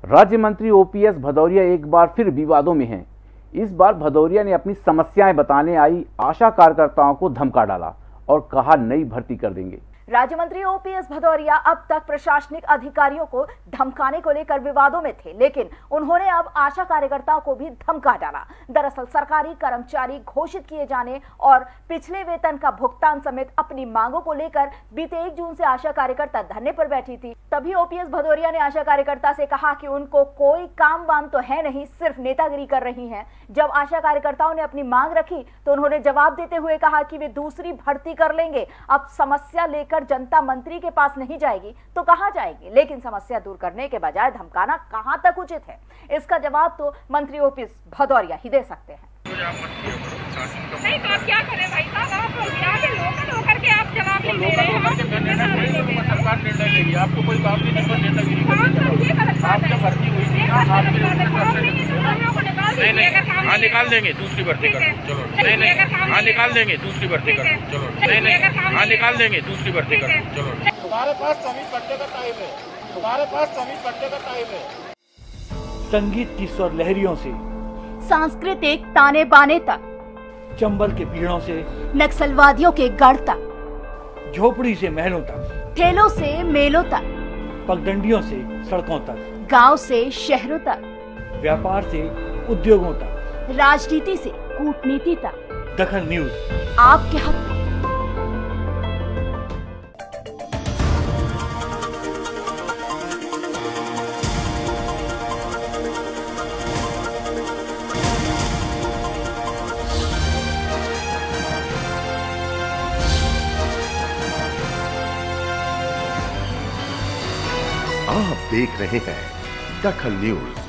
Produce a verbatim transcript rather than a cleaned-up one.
राज्य मंत्री ओपीएस भदौरिया एक बार फिर विवादों में हैं। इस बार भदौरिया ने अपनी समस्याएं बताने आई आशा कार्यकर्ताओं को धमका डाला और कहा नई भर्ती कर देंगे। राज्य मंत्री ओपीएस भदौरिया अब तक प्रशासनिक अधिकारियों को धमकाने को लेकर विवादों में थे, लेकिन उन्होंने अब आशा कार्यकर्ताओं को भी धमका डाला। दरअसल सरकारी कर्मचारी घोषित किए जाने और पिछले वेतन का भुगतान समेत अपनी मांगों को लेकर बीते एक जून से आशा कार्यकर्ता धरने पर बैठी थी। तभी ओपीएस भदौरिया ने आशा कार्यकर्ता से कहा कि उनको कोई काम वाम तो है नहीं, सिर्फ नेतागिरी कर रही हैं। जब आशा कार्यकर्ताओं ने अपनी मांग रखी तो उन्होंने जवाब देते हुए कहा कि वे दूसरी भर्ती कर लेंगे। अब समस्या लेकर जनता मंत्री के पास नहीं जाएगी तो कहां जाएगी, लेकिन समस्या दूर करने के बजाय धमकाना कहां तक उचित है, इसका जवाब तो मंत्री ओपीएस भदौरिया ही दे सकते हैं। नहीं तो आप क्या करें भाई साहब, आप यहाँ के लोकल होकर के आप जवाब नहीं दे रहे हैं। सरकार निर्णय लेगी, आपको कोई काम नहीं करना, नेतागिरी आपने भर्ती हुई थी ना, नहीं नहीं हाँ निकाल देंगे दूसरी भर्ती कर चलो, नहीं नहीं हाँ निकाल देंगे दूसरी भर्ती कर चलो, नहीं नहीं हाँ निकाल देंगे दूसरी भर्ती कर चलो। तुम्हारे पास चौबीस घंटे का टाइम है, तुम्हारे पास चौबीस घंटे का टाइम है। संगीत की स्वर लहरियों से सांस्कृतिक ताने बाने तक, चंबल के पीड़ों से नक्सलवादियों के गढ़ तक, झोपड़ी से महलों तक, ठेलों से मेलों तक, पगडंडियों से सड़कों तक, गांव से शहरों तक, व्यापार से उद्योगों तक, राजनीति से कूटनीति तक, दखन न्यूज आपके हक में। आप देख रहे हैं दखन न्यूज।